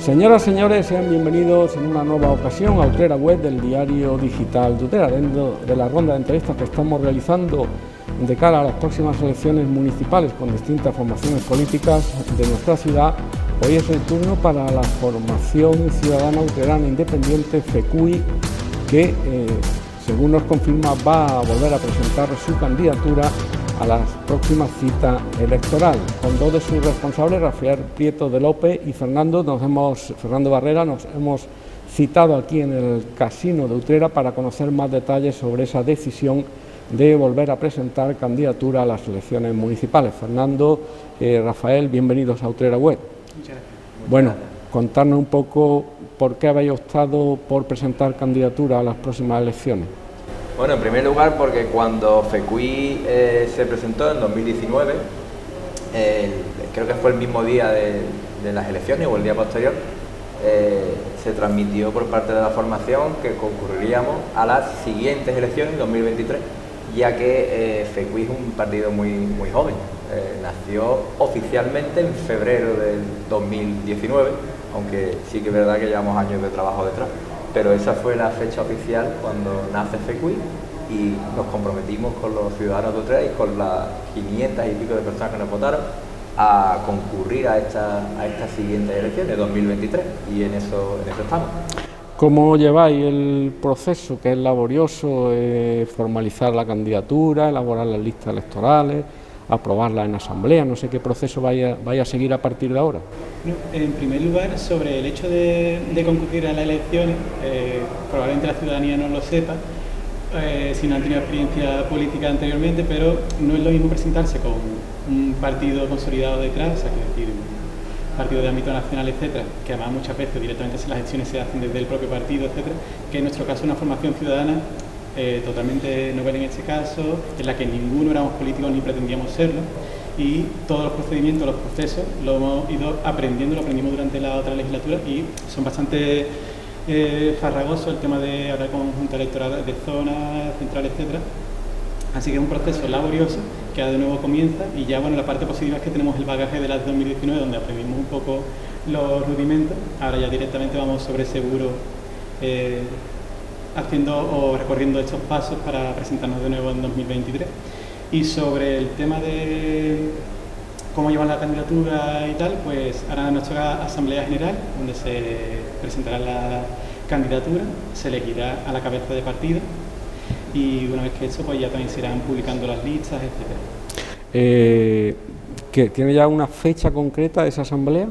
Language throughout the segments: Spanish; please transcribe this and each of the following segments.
Señoras, señores, sean bienvenidos en una nueva ocasión a Utrera Web del diario digital de Utrera, dentro de la ronda de entrevistas que estamos realizando de cara a las próximas elecciones municipales con distintas formaciones políticas de nuestra ciudad. Hoy es el turno para la formación ciudadana utrerana independiente FECUI, que según nos confirma va a volver a presentar su candidatura a la próxima cita electoral, con dos de sus responsables, Rafael Prieto de López y Fernando Barrera. Nos hemos citado aquí en el Casino de Utrera para conocer más detalles sobre esa decisión de volver a presentar candidatura a las elecciones municipales. Fernando, Rafael, bienvenidos a Utrera Web. Muchas gracias. Bueno, contarnos un poco por qué habéis optado por presentar candidatura a las próximas elecciones. Bueno, en primer lugar porque cuando FECUI se presentó en 2019, creo que fue el mismo día de las elecciones o el día posterior, se transmitió por parte de la formación que concurriríamos a las siguientes elecciones en 2023, ya que FECUI es un partido muy joven. Nació oficialmente en febrero del 2019, aunque sí que es verdad que llevamos años de trabajo detrás. Pero esa fue la fecha oficial cuando nace FECUI y nos comprometimos con los ciudadanos de Utrera y con las 500 y pico de personas que nos votaron a concurrir a estas siguientes elecciones, 2023, y en eso estamos. ¿Cómo lleváis el proceso, que es laborioso, formalizar la candidatura, elaborar las listas electorales, aprobarla en asamblea? No sé qué proceso vaya a seguir a partir de ahora. En primer lugar, sobre el hecho de concurrir a las elecciones, probablemente la ciudadanía no lo sepa, si no han tenido experiencia política anteriormente, pero no es lo mismo presentarse con un partido consolidado detrás, o sea, que decir, un partido de ámbito nacional, etcétera, que además muchas veces directamente las elecciones se hacen desde el propio partido, etcétera, que en nuestro caso una formación ciudadana totalmente novel en este caso, en la que ninguno éramos políticos ni pretendíamos serlo, y todos los procedimientos, los procesos, lo hemos ido aprendiendo, lo aprendimos durante la otra legislatura y son bastante farragosos el tema de hablar con junta electoral de zona, central, etcétera. Así que es un proceso laborioso que ahora de nuevo comienza y ya, bueno, la parte positiva es que tenemos el bagaje de las 2019 donde aprendimos un poco los rudimentos. Ahora ya directamente vamos sobre seguro haciendo o recorriendo estos pasos para presentarnos de nuevo en 2023. Y sobre el tema de cómo llevar la candidatura y tal, pues ahora nos toca Asamblea General, donde se presentará la candidatura, se elegirá a la cabeza de partido y una vez que eso, pues ya también se irán publicando las listas, etc. ¿Tiene ya una fecha concreta de esa asamblea?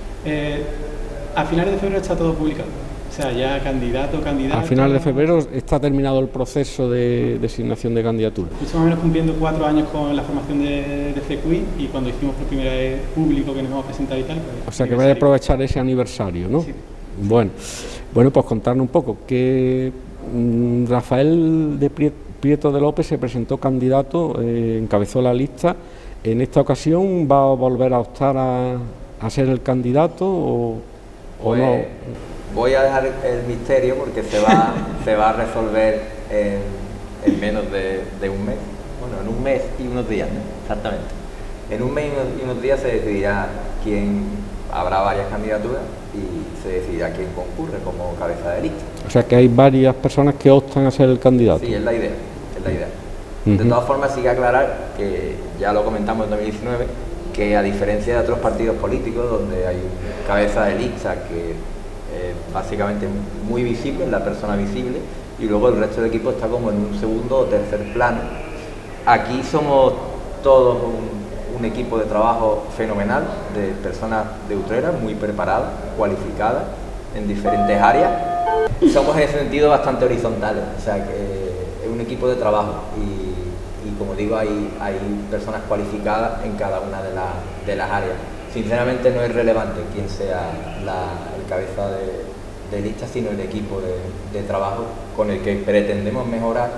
A finales de febrero está todo publicado. O sea, ya candidato. A finales de febrero está terminado el proceso de designación de candidatura. Estamos más o menos cumpliendo 4 años con la formación de FECUI y cuando hicimos por primera vez público que nos vamos a presentar y tal. Pues, o sea, que vais a aprovechar ese aniversario, ¿no? Sí. Bueno, pues contarnos un poco que Rafael Prieto de López se presentó candidato, encabezó la lista. ¿En esta ocasión va a volver a optar a ser el candidato o no? Voy a dejar el misterio porque se va a resolver en menos de un mes. Bueno, en un mes y unos días, ¿no? Exactamente. En un mes y unos días se decidirá habrá varias candidaturas y se decidirá quién concurre como cabeza de lista. O sea que hay varias personas que optan a ser el candidato. Sí, es la idea. De todas formas, sí que aclarar que ya lo comentamos en 2019, que a diferencia de otros partidos políticos donde hay cabeza de lista que básicamente muy visible, la persona visible, y luego el resto del equipo está como en un segundo o tercer plano. Aquí somos todos un equipo de trabajo fenomenal, de personas de Utrera muy preparadas, cualificadas en diferentes áreas. Somos en ese sentido bastante horizontales, o sea que es un equipo de trabajo y como digo, hay personas cualificadas en cada una de las áreas. Sinceramente no es relevante quién sea el cabeza de lista, sino el equipo de trabajo con el que pretendemos mejorar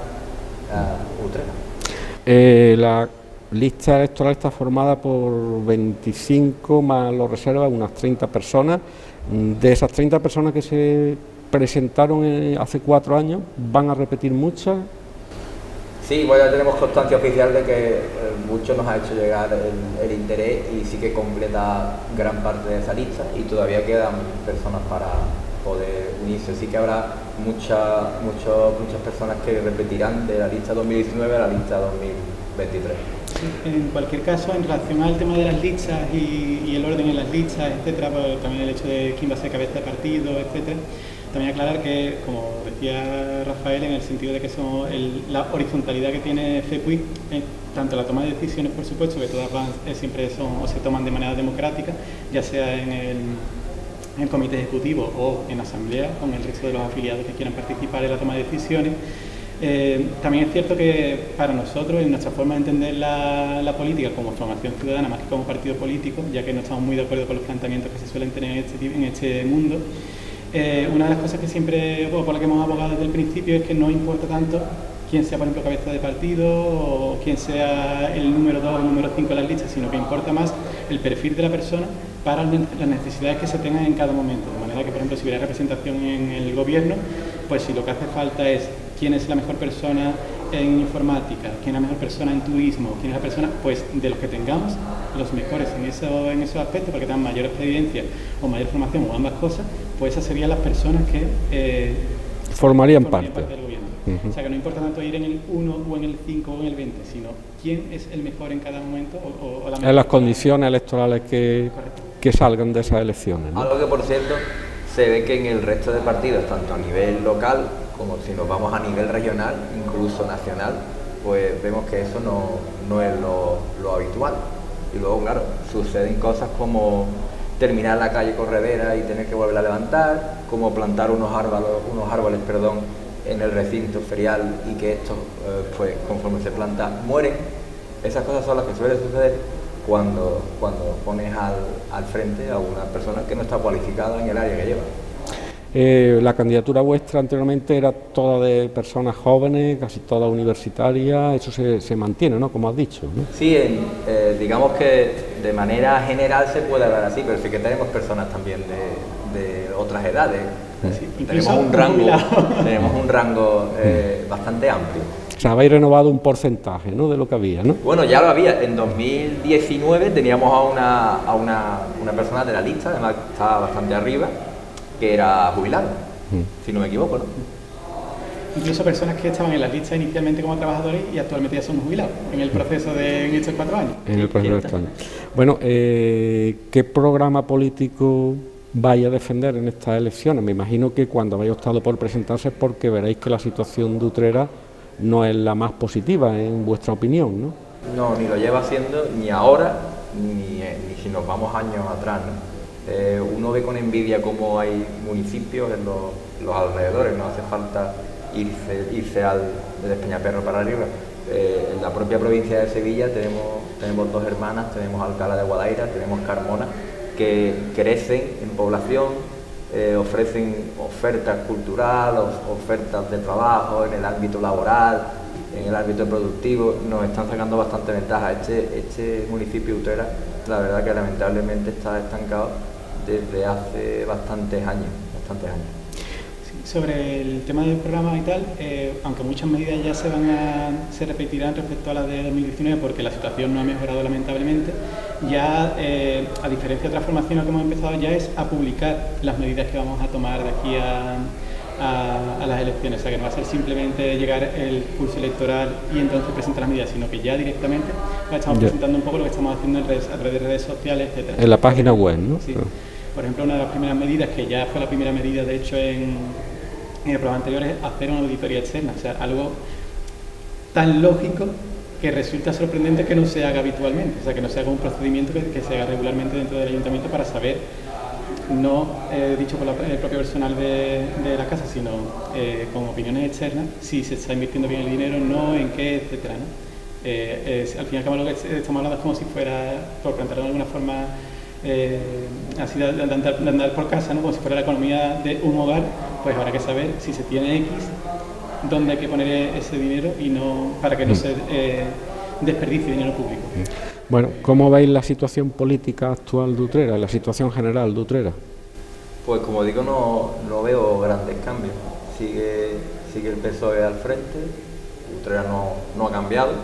Utrera. La lista electoral está formada por 25 más los reservas, unas 30 personas. De esas 30 personas que se presentaron hace 4 años, ¿van a repetir muchas? Sí, bueno, ya tenemos constancia oficial de que mucho nos ha hecho llegar el interés y sí que completa gran parte de esa lista y todavía quedan personas para poder unirse. Sí que habrá muchas personas que repetirán de la lista 2019 a la lista 2023. En cualquier caso, en relación al tema de las listas y el orden en las listas, etcétera, pues también el hecho de quién va a ser cabeza de partido, etcétera, también aclarar que, como decía Rafael, en el sentido de que son la horizontalidad que tiene FEPUI, tanto la toma de decisiones, por supuesto, que todas van, siempre son o se toman de manera democrática, ya sea en el comité ejecutivo o en asamblea, con el resto de los afiliados que quieran participar en la toma de decisiones. También es cierto que para nosotros, en nuestra forma de entender la política como formación ciudadana más que como partido político, ya que no estamos muy de acuerdo con los planteamientos que se suelen tener en este mundo, una de las cosas que siempre, por la que hemos abogado desde el principio, es que no importa tanto quién sea, por ejemplo, cabeza de partido o quién sea el número 2 o el número 5 en las listas, sino que importa más el perfil de la persona para las necesidades que se tengan en cada momento. De manera que, por ejemplo, si hubiera representación en el gobierno, pues si lo que hace falta es quién es la mejor persona en informática, quién es la mejor persona en turismo, quién es la persona, pues de los que tengamos, los mejores en esos aspectos, porque tengan mayor experiencia o mayor formación o ambas cosas, pues esas serían las personas que formarían parte del gobierno. O sea, que no importa tanto ir en el 1 o en el 5 o en el 20, sino quién es el mejor en cada momento o la mejor en las condiciones electorales que salgan de esas elecciones, ¿no? Algo que, por cierto, se ve que en el resto de partidos, tanto a nivel local como si nos vamos a nivel regional, incluso nacional, pues vemos que eso no es lo habitual. Y luego, claro, suceden cosas como terminar la calle corredera y tener que volver a levantar, como plantar unos árboles, en el recinto ferial y que estos, pues conforme se planta, mueren. Esas cosas son las que suelen suceder cuando pones al frente a una persona que no está cualificada en el área que lleva. La candidatura vuestra anteriormente era toda de personas jóvenes, casi toda universitaria, eso se mantiene, ¿no? Como has dicho, ¿no? Sí, digamos que de manera general se puede hablar así, pero sí que tenemos personas también de otras edades. Sí, tenemos un rango bastante amplio. O sea, habéis renovado un porcentaje, ¿no?, de lo que había, ¿no? Bueno, ya lo había. En 2019 teníamos a una persona de la lista, además estaba bastante arriba, que era jubilado, si no me equivoco, ¿no? Incluso personas que estaban en las listas inicialmente como trabajadores y actualmente ya son jubilados en el proceso en estos 4 años. En el proceso de estos años. Bueno, ¿qué programa político vaya a defender en estas elecciones? Me imagino que cuando habéis optado por presentarse es porque veréis que la situación de Utrera no es la más positiva, en vuestra opinión, ¿no? No, ni lo lleva haciendo ni ahora, ni si nos vamos años atrás, ¿no? Uno ve con envidia cómo hay municipios en los alrededores, no hace falta irse desde Peñaperro para arriba. En la propia provincia de Sevilla tenemos 2 hermanas, tenemos Alcalá de Guadaira, tenemos Carmona, que crecen en población, ofrecen ofertas culturales, ofertas de trabajo en el ámbito laboral, en el ámbito productivo, nos están sacando bastante ventaja. Este municipio Utrera, la verdad que lamentablemente está estancado desde hace bastantes años. Sí, sobre el tema del programa y tal, aunque muchas medidas ya se repetirán respecto a las de 2019 porque la situación no ha mejorado lamentablemente, ya a diferencia de otras formaciones que hemos empezado ya es a publicar las medidas que vamos a tomar de aquí a las elecciones. O sea, que no va a ser simplemente llegar el curso electoral y entonces presentar las medidas, sino que ya directamente estamos presentando un poco lo que estamos haciendo a través de redes sociales, etcétera. En la página web, ¿no? Sí. Por ejemplo, una de las primeras medidas, que ya fue la primera medida de hecho en el programa anterior, es hacer una auditoría externa. O sea, algo tan lógico que resulta sorprendente que no se haga habitualmente. O sea, que no se haga un procedimiento que se haga regularmente dentro del ayuntamiento para saber, no dicho por el propio personal de la casa, sino con opiniones externas, si se está invirtiendo bien el dinero, no, en qué, etcétera, ¿no? Al fin y al cabo lo que estamos hablando es como si fuera, por plantearlo de alguna forma, así de andar por casa, ¿no? Como si fuera la economía de un hogar, pues habrá que saber si se tiene X, dónde hay que poner ese dinero y no para que no se desperdicie dinero público. Bueno, ¿cómo veis la situación política actual de Utrera, la situación general de Utrera? Pues como digo, no veo grandes cambios. Sigue el PSOE al frente, Utrera no ha cambiado.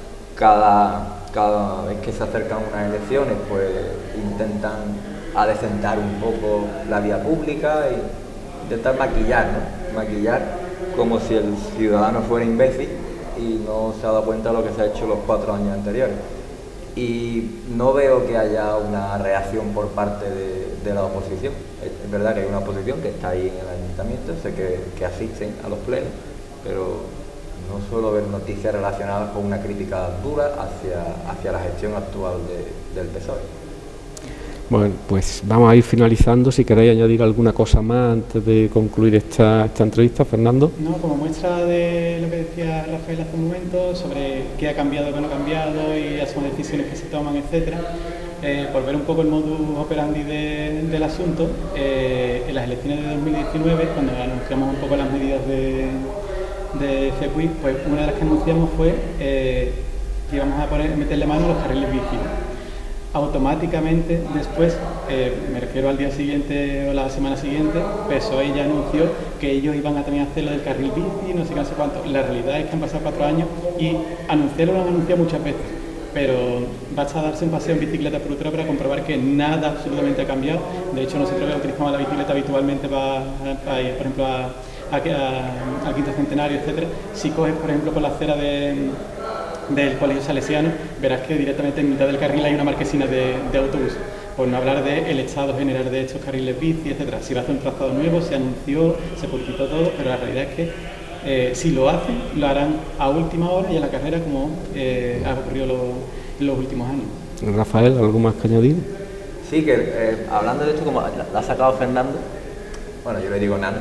Cada vez que se acercan unas elecciones, pues intentan adecentar un poco la vía pública e intentar maquillar, ¿no? Maquillar como si el ciudadano fuera imbécil y no se ha dado cuenta de lo que se ha hecho los 4 años anteriores. Y no veo que haya una reacción por parte de la oposición. Es verdad que hay una oposición que está ahí en el ayuntamiento, sé que asisten a los plenos, pero no suelo ver noticias relacionadas con una crítica dura hacia la gestión actual del PSOE. Bueno, pues vamos a ir finalizando. Si queréis añadir alguna cosa más antes de concluir esta entrevista, Fernando. No, como muestra de lo que decía Rafael hace un momento, sobre qué ha cambiado, qué no ha cambiado y las decisiones que se toman, etcétera, por ver un poco el modus operandi del asunto, en las elecciones de 2019, cuando anunciamos un poco las medidas de CEPUI, pues una de las que anunciamos fue que íbamos a meterle mano a los carriles bici. Automáticamente después, me refiero al día siguiente o la semana siguiente, PSOE ya anunció que ellos iban a también hacer lo del carril bici, no sé qué, no sé cuánto. La realidad es que han pasado 4 años y anunciarlo lo han anunciado muchas veces, pero basta darse un paseo en bicicleta por Utrera para comprobar que nada absolutamente ha cambiado. De hecho, nosotros que utilizamos la bicicleta habitualmente para ir, por ejemplo, al Quinto Centenario, etcétera. Si coges, por ejemplo, por la acera del Colegio Salesiano, verás que directamente en mitad del carril hay una marquesina de autobús, por no hablar del estado general de estos carriles bici, etcétera. Si va a hacer un trazado nuevo, se anunció, se publicitó todo, pero la realidad es que si lo hacen, lo harán a última hora y a la carrera, como ha ocurrido en los últimos años. Rafael, ¿algo más que añadir? Sí, que hablando de esto, como la ha sacado Fernando, bueno, yo le digo nada,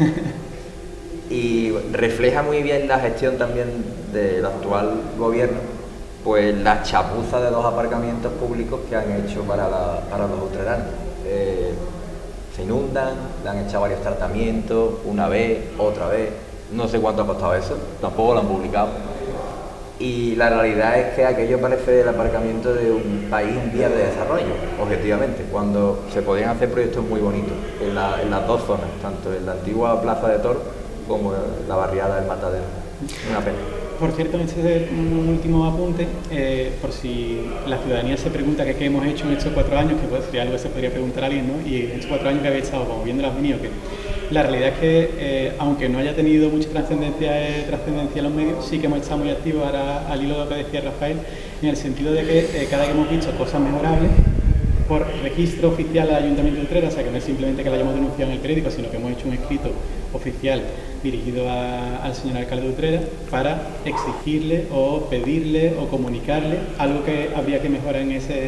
y refleja muy bien la gestión también del actual gobierno, pues la chapuza de los aparcamientos públicos que han hecho para los utreranos. Se inundan, le han echado varios tratamientos, una vez, otra vez, no sé cuánto ha costado eso, tampoco lo han publicado. Y la realidad es que aquello parece el aparcamiento de un país en vías de desarrollo, objetivamente, cuando se podían hacer proyectos muy bonitos en las dos zonas, tanto en la antigua Plaza de Toros como en la barriada del Matadero. Una pena. Por cierto, en este último apunte, por si la ciudadanía se pregunta qué hemos hecho en estos 4 años, que sería algo que se podría preguntar a alguien, ¿no? Y en estos 4 años que habéis estado como viendo las venido, que la realidad es que, aunque no haya tenido mucha trascendencia en los medios, sí que hemos estado muy activos ahora, al hilo de lo que decía Rafael, en el sentido de que cada vez que hemos visto cosas mejorables, por registro oficial al Ayuntamiento de Utrera, o sea que no es simplemente que lo hayamos denunciado en el periódico, sino que hemos hecho un escrito oficial dirigido al señor alcalde de Utrera para exigirle o pedirle o comunicarle algo que habría que mejorar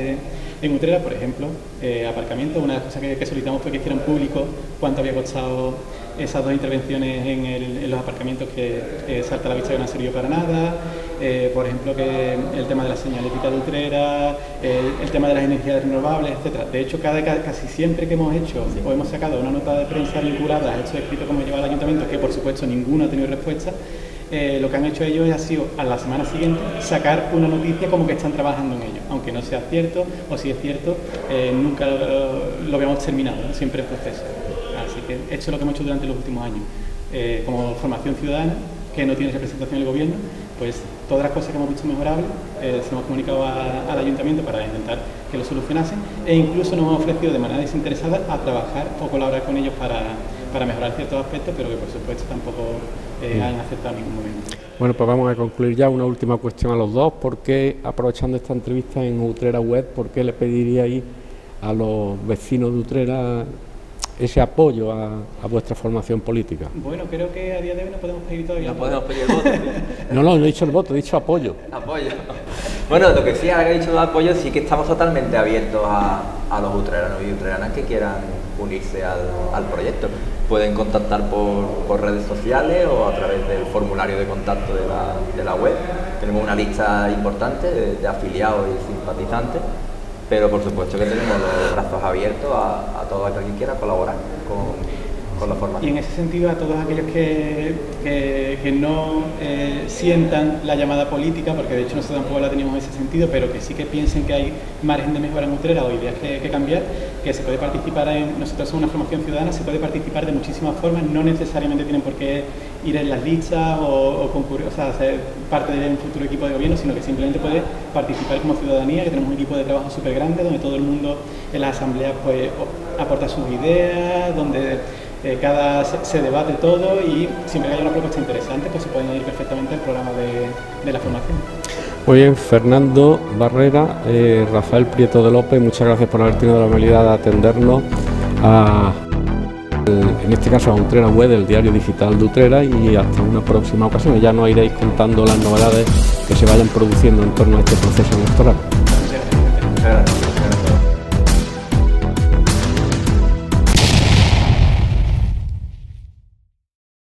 en Utrera, por ejemplo, aparcamiento. Una de las cosas que solicitamos fue que hicieran público cuánto había costado esas 2 intervenciones en los aparcamientos que salta a la vista que no ha servido para nada, por ejemplo, que el tema de la señalética de Utrera, el tema de las energías renovables, etcétera. De hecho, casi siempre que hemos hecho o hemos sacado una nota de prensa vinculada a estos escritos que hemos llevado al ayuntamiento, que por supuesto ninguno ha tenido respuesta, lo que han hecho ellos ha sido a la semana siguiente sacar una noticia como que están trabajando en ello, aunque no sea cierto, o si es cierto, nunca lo habíamos terminado, ¿no? Siempre en proceso. Así que esto es lo que hemos hecho durante los últimos años. Como formación ciudadana, que no tiene representación en el gobierno, pues todas las cosas que hemos visto mejorables se hemos comunicado al ayuntamiento para intentar que lo solucionasen, e incluso nos hemos ofrecido de manera desinteresada a trabajar o colaborar con ellos para mejorar ciertos aspectos, pero que por supuesto tampoco han aceptado en ningún momento. Bueno, pues vamos a concluir ya. Una última cuestión a los dos. ¿Por qué, aprovechando esta entrevista en Utrera Web, por qué le pediríais a los vecinos de Utrera ese apoyo a vuestra formación política? Bueno, creo que a día de hoy no podemos pedir todavía. No podemos pedir el voto. No he dicho el voto, he dicho apoyo. Apoyo. Bueno, lo que sí, ahora que he dicho de apoyo, sí que estamos totalmente abiertos a los utreranos y utreranas que quieran unirse al proyecto. Pueden contactar por redes sociales o a través del formulario de contacto de la web. Tenemos una lista importante de afiliados y simpatizantes, pero por supuesto que tenemos los brazos abiertos a todo aquel que quiera colaborar con la formación. Y en ese sentido, a todos aquellos que no sientan la llamada política, porque de hecho nosotros tampoco la teníamos en ese sentido, pero que sí que piensen que hay margen de mejora en Utrera o ideas que cambiar, que se puede participar nosotros somos una formación ciudadana, se puede participar de muchísimas formas, no necesariamente tienen por qué ir en las listas o concurrir, o sea, ser parte de un futuro equipo de gobierno, sino que simplemente puede participar como ciudadanía, que tenemos un equipo de trabajo súper grande, donde todo el mundo en las asambleas pues aporta sus ideas, donde se debate todo, y siempre que haya una propuesta interesante pues se pueden ir perfectamente al programa de la formación. Muy bien, Fernando Barrera, Rafael Prieto de López, muchas gracias por haber tenido la amabilidad de atendernos en este caso a Utrera Web, del diario digital de Utrera, y hasta una próxima ocasión. Ya nos iréis contando las novedades que se vayan produciendo en torno a este proceso electoral.